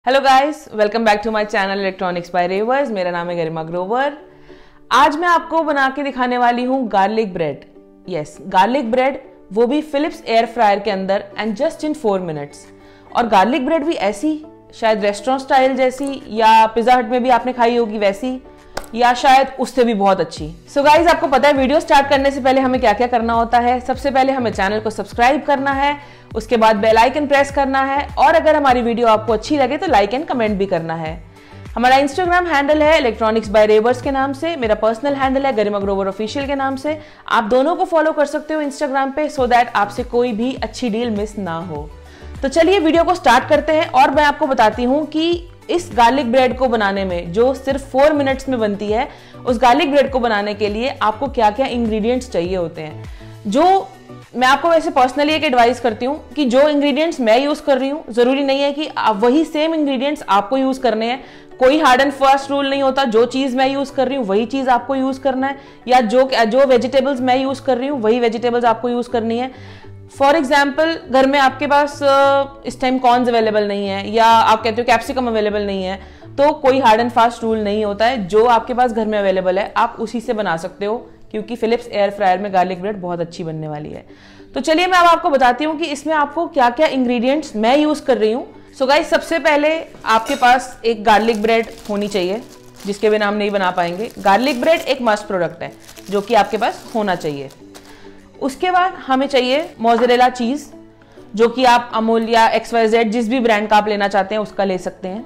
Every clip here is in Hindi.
Hello guys, welcome back to my channel electronics by रेवर्स। मेरा नाम है गरिमा ग्रोवर। आज मैं आपको बना के दिखाने वाली हूँ garlic bread. Yes, garlic bread, वो भी फिलिप्स एयर फ्रायर के अंदर एंड जस्ट इन 4 मिनट्स। और गार्लिक ब्रेड भी ऐसी, शायद रेस्टोरेंट स्टाइल जैसी या पिज्जा हट में भी आपने खाई होगी वैसी, या शायद उससे भी बहुत अच्छी। सो गाइज, आपको पता है वीडियो स्टार्ट करने से पहले हमें क्या क्या करना होता है। सबसे पहले हमें चैनल को सब्सक्राइब करना है, उसके बाद बेल आइकन प्रेस करना है, और अगर हमारी वीडियो आपको अच्छी लगे तो लाइक एंड कमेंट भी करना है। हमारा इंस्टाग्राम हैंडल है इलेक्ट्रॉनिक्स बाय रेवर्स के नाम से, मेरा पर्सनल हैंडल है गरिमा ग्रोवर ऑफिशियल के नाम से। आप दोनों को फॉलो कर सकते हो इंस्टाग्राम पे, सो दैट आपसे कोई भी अच्छी डील मिस ना हो। तो चलिए वीडियो को स्टार्ट करते हैं और मैं आपको बताती हूँ कि इस गार्लिक ब्रेड को बनाने में, जो सिर्फ 4 मिनट्स में बनती है, उस गार्लिक ब्रेड को बनाने के लिए आपको क्या क्या इंग्रेडिएंट्स चाहिए होते हैं। जो मैं आपको वैसे पर्सनली एक एडवाइस करती हूँ कि जो इंग्रेडिएंट्स मैं यूज कर रही हूँ, जरूरी नहीं है कि वही सेम इंग्रेडिएंट्स आपको यूज करने हैं। कोई हार्ड एंड फास्ट रूल नहीं होता, जो चीज मैं यूज कर रही हूँ वही चीज आपको यूज करना है, या जो वेजिटेबल्स मैं यूज कर रही हूँ वही वेजिटेबल्स आपको यूज करनी है। फॉर एग्जाम्पल, घर में आपके पास इस टाइम कॉर्न्स अवेलेबल नहीं है, या आप कहते हो कैप्सिकम अवेलेबल नहीं है, तो कोई हार्ड एंड फास्ट रूल नहीं होता है। जो आपके पास घर में अवेलेबल है आप उसी से बना सकते हो, क्योंकि फिलिप्स एयर फ्रायर में गार्लिक ब्रेड बहुत अच्छी बनने वाली है। तो चलिए मैं अब आपको बताती हूँ कि इसमें आपको क्या क्या इंग्रेडिएंट्स मैं यूज कर रही हूँ। सो गाइस, सबसे पहले आपके पास एक गार्लिक ब्रेड होनी चाहिए, जिसके बिना हम नहीं बना पाएंगे। गार्लिक ब्रेड एक मस्ट प्रोडक्ट है जो कि आपके पास होना चाहिए। उसके बाद हमें चाहिए मोज़रेला चीज, जो कि आप अमूल या XYZ जिस भी ब्रांड का आप लेना चाहते हैं उसका ले सकते हैं।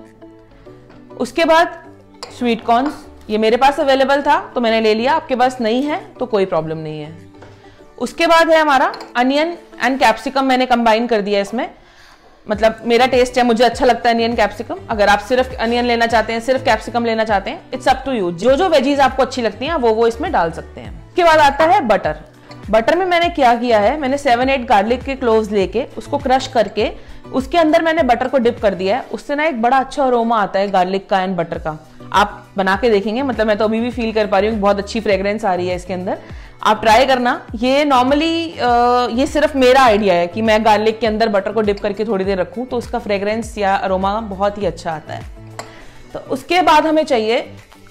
उसके बाद स्वीट कॉर्न्स, ये मेरे पास अवेलेबल था तो मैंने ले लिया, आपके पास नहीं है तो कोई प्रॉब्लम नहीं है। उसके बाद है हमारा अनियन एंड कैप्सिकम, मैंने कंबाइन कर दिया इसमें। मतलब मेरा टेस्ट है, मुझे अच्छा लगता है अनियन कैप्सिकम। अगर आप सिर्फ अनियन लेना चाहते हैं, सिर्फ कैप्सिकम लेना चाहते हैं, इट्स अप टू यू। जो जो वेजीज आपको अच्छी लगती हैं वो इसमें डाल सकते हैं। उसके बाद आता है बटर। बटर में मैंने क्या किया है, मैंने 7-8 गार्लिक के क्लोव्स लेके उसको क्रश करके उसके अंदर मैंने बटर को डिप कर दिया है। उससे ना एक बड़ा अच्छा अरोमा आता है गार्लिक का एंड बटर का। आप बना के देखेंगे, मतलब मैं तो अभी भी फील कर पा रही हूँ, बहुत अच्छी फ्रेग्रेंस आ रही है इसके अंदर। आप ट्राई करना। ये नॉर्मली ये सिर्फ मेरा आइडिया है कि मैं गार्लिक के अंदर बटर को डिप करके थोड़ी देर रखूँ तो उसका फ्रेग्रेंस या अरोमा बहुत ही अच्छा आता है। तो उसके बाद हमें चाहिए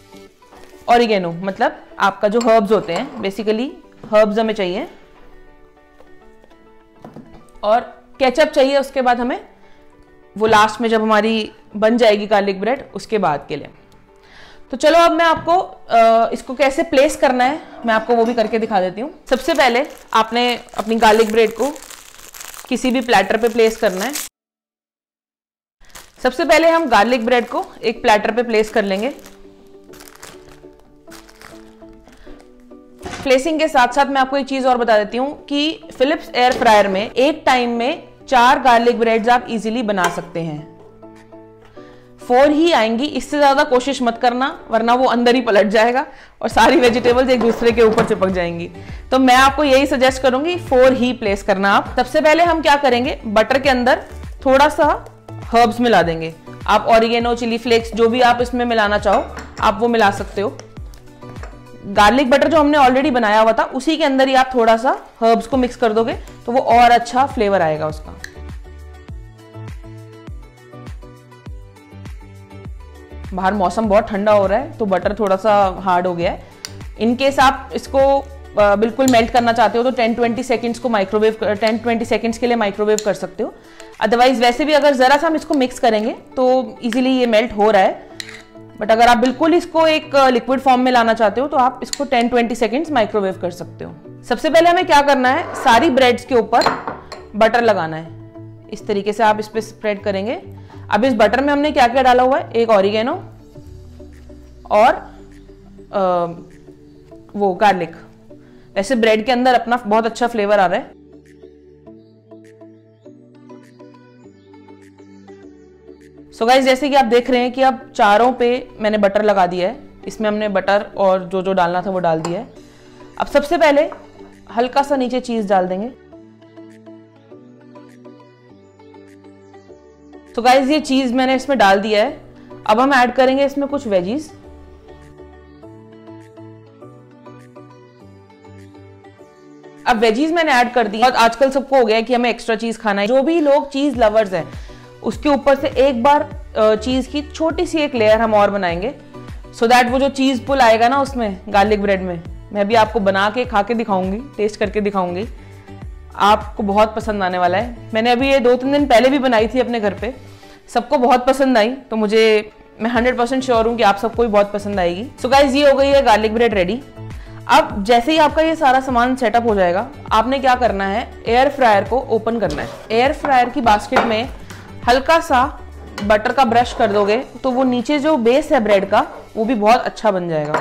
ऑरिगेनो, मतलब आपका जो हर्ब्स होते हैं, बेसिकली हर्ब्स हमें चाहिए, और केचप चाहिए। उसके बाद हमें वो लास्ट में जब हमारी बन जाएगी गार्लिक ब्रेड उसके बाद के लिए। तो चलो अब मैं आपको इसको कैसे प्लेस करना है मैं आपको वो भी करके दिखा देती हूँ। सबसे पहले आपने अपनी गार्लिक ब्रेड को किसी भी प्लेटर पे प्लेस करना है। सबसे पहले हम गार्लिक ब्रेड को एक प्लेटर पे प्लेस कर लेंगे। प्लेसिंग के साथ साथ मैं आपको एक चीज और बता देती हूं कि फिलिप्स एयर फ्रायर में एक टाइम में 4 गार्लिक ब्रेड्स आप इजीली बना सकते हैं। 4 ही आएंगी, इससे ज्यादा कोशिश मत करना, वरना वो अंदर ही पलट जाएगा और सारी वेजिटेबल्स एक दूसरे के ऊपर चिपक जाएंगी। तो मैं आपको यही सजेस्ट करूंगी, 4 ही प्लेस करना आप। सबसे पहले हम क्या करेंगे, बटर के अंदर थोड़ा सा हर्ब्स मिला देंगे। आप ऑरिगेनो, चिली फ्लेक्स, जो भी आप इसमें मिलाना चाहो आप वो मिला सकते हो। गार्लिक बटर जो हमने ऑलरेडी बनाया हुआ था उसी के अंदर ही आप थोड़ा सा हर्ब्स को मिक्स कर दोगे तो वो और अच्छा फ्लेवर आएगा उसका। बाहर मौसम बहुत ठंडा हो रहा है तो बटर थोड़ा सा हार्ड हो गया है। इनकेस आप इसको बिल्कुल मेल्ट करना चाहते हो तो 10-20 सेकेंड्स को 10-20 सेकेंड्स के लिए माइक्रोवेव कर सकते हो। अदरवाइज वैसे भी अगर जरा सा हम इसको मिक्स करेंगे तो इजीली ये मेल्ट हो रहा है। बट अगर आप बिल्कुल इसको एक लिक्विड फॉर्म में लाना चाहते हो तो आप इसको 10-20 सेकेंड्स माइक्रोवेव कर सकते हो। सबसे पहले हमें क्या करना है, सारी ब्रेड्स के ऊपर बटर लगाना है। इस तरीके से आप इस पे स्प्रेड करेंगे। अब इस बटर में हमने क्या क्या डाला हुआ है, एक ऑरिगेनो और वो गार्लिक। वैसे ब्रेड के अंदर अपना बहुत अच्छा फ्लेवर आ रहा है। सो गाइस, जैसे कि आप देख रहे हैं कि अब चारों पे मैंने बटर लगा दिया है। इसमें हमने बटर और जो जो डालना था वो डाल दिया है। अब सबसे पहले हल्का सा नीचे चीज डाल देंगे। तो गाइस, ये चीज मैंने इसमें डाल दिया है। अब हम ऐड करेंगे इसमें कुछ वेजीज। अब वेजीज मैंने ऐड कर दी और आजकल सबको हो गया है कि हमें एक्स्ट्रा चीज खाना है। जो भी लोग चीज लवर्स हैं उसके ऊपर से एक बार चीज़ की छोटी सी एक लेयर हम और बनाएंगे, सो दैट वो जो चीज़ पुल आएगा ना उसमें गार्लिक ब्रेड में, मैं अभी आपको बना के खा के दिखाऊंगी, टेस्ट करके दिखाऊंगी, आपको बहुत पसंद आने वाला है। मैंने अभी ये 2-3 दिन पहले भी बनाई थी अपने घर पे, सबको बहुत पसंद आई, तो मैं 100% श्योर हूँ कि आप सबको भी बहुत पसंद आएगी। सो गाइज, ये हो गई है गार्लिक ब्रेड रेडी। अब जैसे ही आपका ये सारा सामान सेटअप हो जाएगा, आपने क्या करना है, एयर फ्रायर को ओपन करना है। एयर फ्रायर की बास्केट में हल्का सा बटर का ब्रश कर दोगे तो वो नीचे जो बेस है ब्रेड का वो भी बहुत अच्छा बन जाएगा।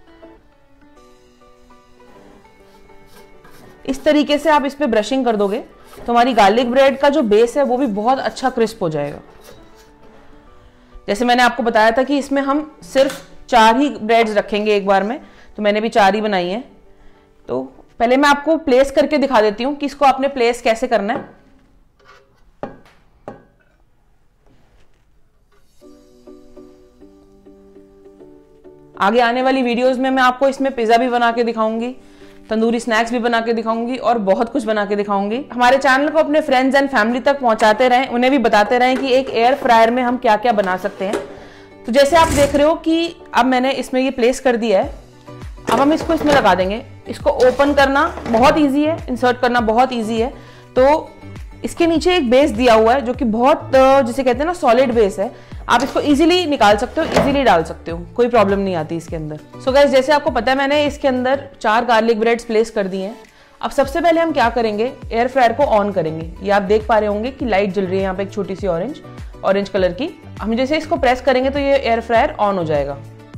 इस तरीके से आप इस पे ब्रशिंग कर दोगे तो हमारी गार्लिक ब्रेड का जो बेस है वो भी बहुत अच्छा क्रिस्प हो जाएगा। जैसे मैंने आपको बताया था कि इसमें हम सिर्फ 4 ही ब्रेड्स रखेंगे एक बार में, तो मैंने भी 4 ही बनाई है। तो पहले मैं आपको प्लेस करके दिखा देती हूँ कि इसको आपने प्लेस कैसे करना है। आगे आने वाली वीडियोस में मैं आपको इसमें पिज्जा भी बना के दिखाऊंगी, तंदूरी स्नैक्स भी बना के दिखाऊंगी और बहुत कुछ बना के दिखाऊंगी। हमारे चैनल को अपने फ्रेंड्स एंड फैमिली तक पहुंचाते रहें, उन्हें भी बताते रहें कि एक एयर फ्रायर में हम क्या क्या बना सकते हैं। तो जैसे आप देख रहे हो कि अब मैंने इसमें ये प्लेस कर दिया है, अब हम इसको इसमें लगा देंगे। इसको ओपन करना बहुत ईजी है, इंसर्ट करना बहुत ईजी है। तो इसके नीचे एक बेस दिया हुआ है जो कि बहुत जिसे कहते हैं ना सॉलिड बेस है, आप इसको इजीली निकाल सकते हो, इजीली डाल सकते हो, कोई प्रॉब्लम नहीं आती इसके अंदर। सो गाइस, जैसे आपको पता है मैंने इसके अंदर 4 गार्लिक ब्रेड्स प्लेस कर दिए हैं। अब सबसे पहले हम क्या करेंगे, एयर फ्रायर को ऑन करेंगे। ये आप देख पा रहे होंगे कि लाइट जल रही है यहाँ पे एक छोटी सी ऑरेंज कलर की। हम जैसे इसको प्रेस करेंगे तो ये एयर फ्रायर ऑन हो जाएगा।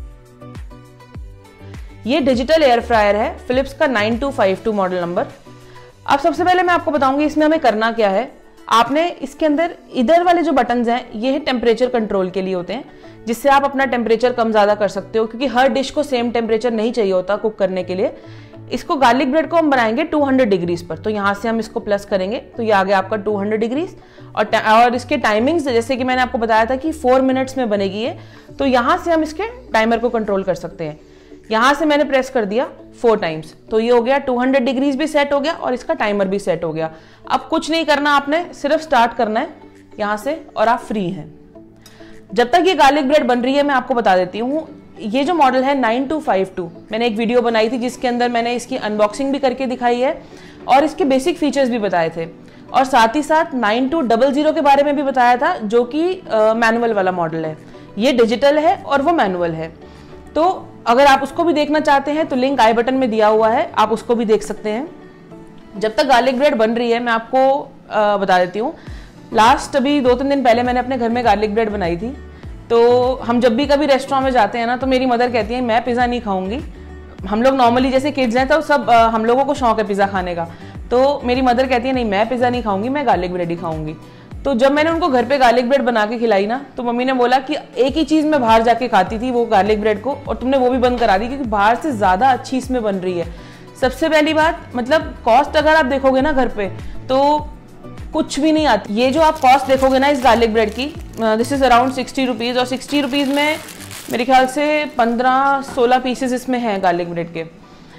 ये डिजिटल एयर फ्रायर है, फिलिप्स का 9252 मॉडल नंबर। अब सबसे पहले मैं आपको बताऊंगी इसमें हमें करना क्या है। आपने इसके अंदर इधर वाले जो बटन्स हैं ये है टेम्परेचर कंट्रोल के लिए होते हैं, जिससे आप अपना टेम्परेचर कम ज़्यादा कर सकते हो, क्योंकि हर डिश को सेम टेम्परेचर नहीं चाहिए होता कुक करने के लिए। इसको गार्लिक ब्रेड को हम बनाएंगे 200 डिग्रीज पर, तो यहाँ से हम इसको प्लस करेंगे तो ये आ गया आपका 200 डिग्रीज। और इसके टाइमिंग्स जैसे कि मैंने आपको बताया था कि 4 मिनट्स में बनेगी ये, तो यहाँ से हम इसके टाइमर को कंट्रोल कर सकते हैं। यहाँ से मैंने प्रेस कर दिया 4 टाइम्स, तो ये हो गया 200 डिग्रीज भी सेट हो गया और इसका टाइमर भी सेट हो गया। अब कुछ नहीं करना, आपने सिर्फ स्टार्ट करना है यहाँ से और आप फ्री हैं। जब तक ये गार्लिक ब्रेड बन रही है मैं आपको बता देती हूँ, ये जो मॉडल है 9252, मैंने एक वीडियो बनाई थी जिसके अंदर मैंने इसकी अनबॉक्सिंग भी करके दिखाई है और इसके बेसिक फीचर्स भी बताए थे, और साथ ही साथ 9200 के बारे में भी बताया था जो कि मैनुअल वाला मॉडल है। ये डिजिटल है और वो मैनुअल है। तो अगर आप उसको भी देखना चाहते हैं तो लिंक आई बटन में दिया हुआ है, आप उसको भी देख सकते हैं। जब तक गार्लिक ब्रेड बन रही है मैं आपको बता देती हूँ, लास्ट अभी 2-3 दिन पहले मैंने अपने घर में गार्लिक ब्रेड बनाई थी। तो हम जब भी कभी रेस्टोरेंट में जाते हैं ना, तो मेरी मदर कहती है मैं पिज़्ज़ा नहीं खाऊंगी। हम लोग नॉर्मली जैसे किड्स हैं तो सब हम लोगों को शौक है पिज़्ज़ा खाने का, तो मेरी मदर कहती है नहीं मैं पिज़्ज़ा नहीं खाऊंगी, मैं गार्लिक ब्रेड ही खाऊंगी। तो जब मैंने उनको घर पे गार्लिक ब्रेड बना के खिलाई ना, तो मम्मी ने बोला कि एक ही चीज़ मैं बाहर जाके खाती थी वो गार्लिक ब्रेड को, और तुमने वो भी बंद करा दी क्योंकि बाहर से ज़्यादा अच्छी इसमें बन रही है। सबसे पहली बात, मतलब कॉस्ट अगर आप देखोगे ना घर पे तो कुछ भी नहीं आती। ये जो आप कॉस्ट देखोगे ना इस गार्लिक ब्रेड की, दिस इज़ अराउंड 60 रुपीज़, और 60 रुपीज़ में मेरे ख्याल से 15-16 पीसेस इसमें हैं गार्लिक ब्रेड के,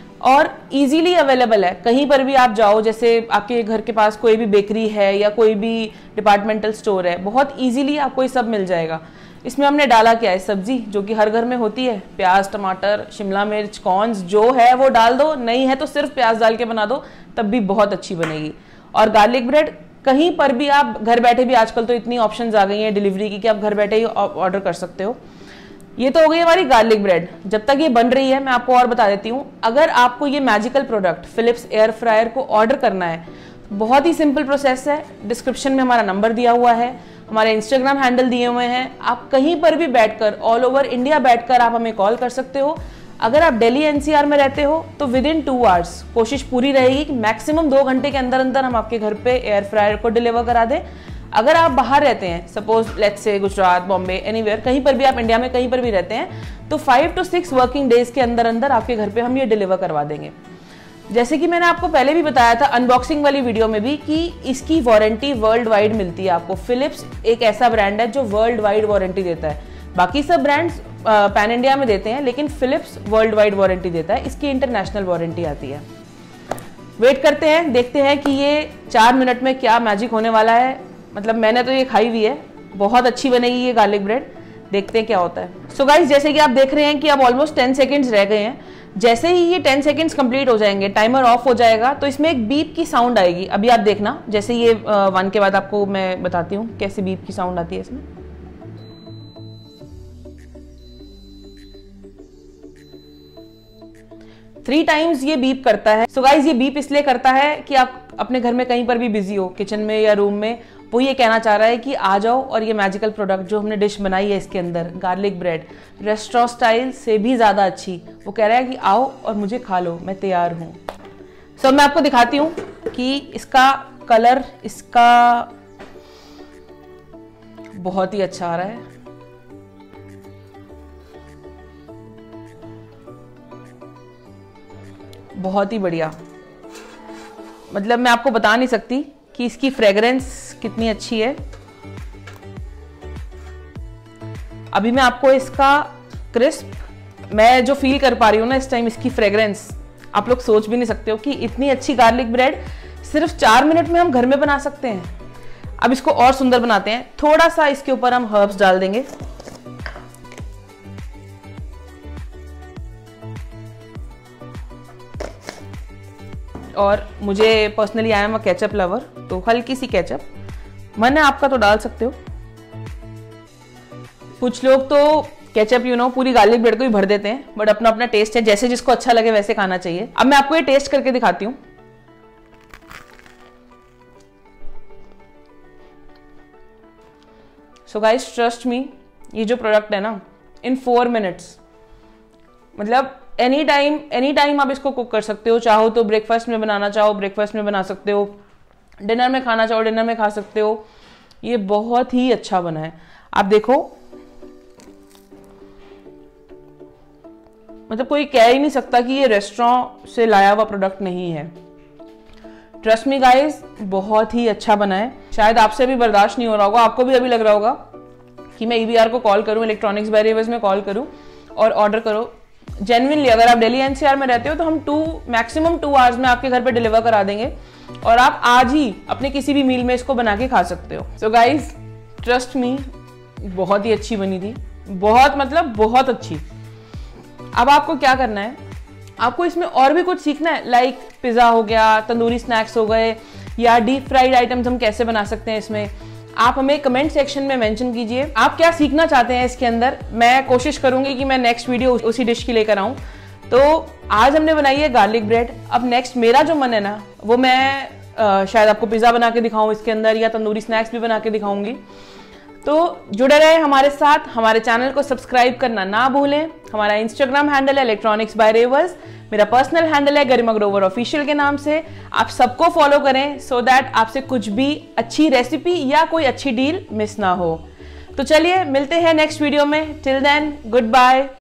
और इजीली अवेलेबल है। कहीं पर भी आप जाओ, जैसे आपके घर के पास कोई भी बेकरी है या कोई भी डिपार्टमेंटल स्टोर है, बहुत इजीली आपको ये सब मिल जाएगा। इसमें हमने डाला क्या है, सब्जी जो कि हर घर में होती है, प्याज, टमाटर, शिमला मिर्च, कॉर्न्स, जो है वो डाल दो, नहीं है तो सिर्फ प्याज डाल के बना दो, तब भी बहुत अच्छी बनेगी। और गार्लिक ब्रेड कहीं पर भी आप घर बैठे भी, आजकल तो इतनी ऑप्शंस आ गई हैं डिलीवरी की कि आप घर बैठे ही ऑर्डर कर सकते हो। ये तो हो गई हमारी गार्लिक ब्रेड। जब तक ये बन रही है मैं आपको और बता देती हूँ, अगर आपको ये magical product Philips air fryer को ऑर्डर करना है, बहुत ही सिंपल प्रोसेस है। डिस्क्रिप्शन में हमारा नंबर दिया हुआ है, हमारे इंस्टाग्राम हैंडल दिए हुए हैं, आप कहीं पर भी बैठकर, ऑल ओवर इंडिया बैठकर आप हमें कॉल कर सकते हो। अगर आप दिल्ली एनसीआर में रहते हो तो विदिन 2 आवर्स कोशिश पूरी रहेगी कि मैक्सिमम 2 घंटे के अंदर अंदर हम आपके घर पे एयर फ्रायर को डिलीवर करा दें। अगर आप बाहर रहते हैं, suppose let's say Gujarat, Bombay, anywhere, कहीं पर भी आप इंडिया में कहीं पर भी रहते हैं, तो 5 to 6 वर्किंग डेज के अंदर अंदर आपके घर पे हम ये डिलीवर करवा देंगे। जैसे कि मैंने आपको पहले भी बताया था अनबॉक्सिंग वाली वीडियो में भी कि इसकी वारंटी वर्ल्ड वाइड मिलती है आपको। फिलिप्स एक ऐसा ब्रांड है जो वर्ल्ड वाइड वारंटी देता है। बाकी सब ब्रांड्स पैन इंडिया में देते हैं, लेकिन फिलिप्स वर्ल्ड वाइड वारंटी देता है, इसकी इंटरनेशनल वारंटी आती है। वेट करते हैं, देखते हैं कि ये 4 मिनट में क्या मैजिक होने वाला है। मतलब मैंने तो ये खाई हुई है, बहुत अच्छी बनेगी ये गार्लिक ब्रेड, देखते हैं क्या होता है। सो गाइस, जैसे कि आप देख रहे हैं कि अब ऑलमोस्ट 10 सेकेंड्स रह गए हैं। जैसे ही ये 10 सेकेंड्स कंप्लीट हो जाएंगे, टाइमर ऑफ हो जाएगा, तो इसमें एक बीप की साउंड आएगी। अभी आप देखना, जैसे ये 1 के बाद आपको मैं बताती हूँ कैसे बीप की साउंड आती है इसमें। थ्री टाइम्स ये बीप करता है। सो गाइज, ये बीप इसलिए करता है कि आप अपने घर में कहीं पर भी बिजी हो, किचन में या रूम में, वो ये कहना चाह रहा है कि आ जाओ और ये मैजिकल प्रोडक्ट जो हमने डिश बनाई है इसके अंदर, गार्लिक ब्रेड, रेस्टोरेंट स्टाइल से भी ज़्यादा अच्छी, वो कह रहा है कि आओ और मुझे खा लो, मैं तैयार हूँ। सो मैं आपको दिखाती हूँ कि इसका कलर इसका बहुत ही अच्छा आ रहा है। बहुत ही बढ़िया, मतलब मैं आपको बता नहीं सकती कि इसकी फ्रेग्रेंस कितनी अच्छी है। अभी मैं आपको इसका क्रिस्प, मैं जो फील कर पा रही हूँ ना इस टाइम, इसकी फ्रेग्रेंस, आप लोग सोच भी नहीं सकते हो कि इतनी अच्छी गार्लिक ब्रेड सिर्फ 4 मिनट में हम घर में बना सकते हैं। अब इसको और सुंदर बनाते हैं, थोड़ा सा इसके ऊपर हम हर्ब्स डाल देंगे। और मुझे personally I am a ketchup lover, तो हल्की सी केचप, मन है आपका तो डाल सकते हो। कुछ लोग तो केचप पूरी गार्लिक ब्रेड को ही भर देते हैं, बट अपना अपना टेस्ट है, जैसे जिसको अच्छा लगे वैसे खाना चाहिए। अब मैं आपको ये टेस्ट करके दिखाती हूँ। सो गाइस, ट्रस्ट मी, ये जो प्रोडक्ट है ना, इन 4 मिनट्स, मतलब एनी टाइम आप इसको कुक कर सकते हो। चाहो तो ब्रेकफास्ट में बनाना चाहो ब्रेकफास्ट में बना सकते हो, डिनर में खाना चाहो डिनर में खा सकते हो। ये बहुत ही अच्छा बना है, आप देखो, मतलब कोई कह ही नहीं सकता कि ये रेस्टोरेंट से लाया हुआ प्रोडक्ट नहीं है। ट्रस्ट मी गाइस, बहुत ही अच्छा बना है। शायद आपसे भी बर्दाश्त नहीं हो रहा होगा, आपको भी अभी लग रहा होगा कि मैं EBR को कॉल करूं, इलेक्ट्रॉनिक्स बाय रिवर्स में कॉल करूं और ऑर्डर करो। जेन्युइनली, अगर आप दिल्ली NCR में रहते हो तो हम मैक्सिमम 2 आवर्स में आपके घर पे डिलीवर करा देंगे और आप आज ही अपने किसी भी मील में इसको बना के खा सकते हो। सो गाइज, ट्रस्ट मी, बहुत ही अच्छी बनी थी, बहुत, मतलब बहुत अच्छी। अब आपको क्या करना है, आपको इसमें और भी कुछ सीखना है, लाइक पिज़्ज़ा हो गया, तंदूरी स्नैक्स हो गए, या डीप फ्राइड आइटम्स हम कैसे बना सकते हैं इसमें, आप हमें कमेंट सेक्शन में मेंशन कीजिए आप क्या सीखना चाहते हैं इसके अंदर। मैं कोशिश करूंगी कि मैं नेक्स्ट वीडियो उसी डिश की लेकर आऊं। तो आज हमने बनाई है गार्लिक ब्रेड। अब नेक्स्ट मेरा जो मन है ना, वो मैं शायद आपको पिज़्ज़ा बना के दिखाऊं इसके अंदर, या तंदूरी स्नैक्स भी बना के दिखाऊंगी। तो जुड़े रहे हमारे साथ, हमारे चैनल को सब्सक्राइब करना ना भूलें। हमारा इंस्टाग्राम हैंडल है इलेक्ट्रॉनिक्स बाय रेवर्स, मेरा पर्सनल हैंडल है गरिमा ग्रोवर ऑफिशियल के नाम से। आप सबको फॉलो करें सो दैट आपसे कुछ भी अच्छी रेसिपी या कोई अच्छी डील मिस ना हो। तो चलिए मिलते हैं नेक्स्ट वीडियो में, टिल देन गुड बाय।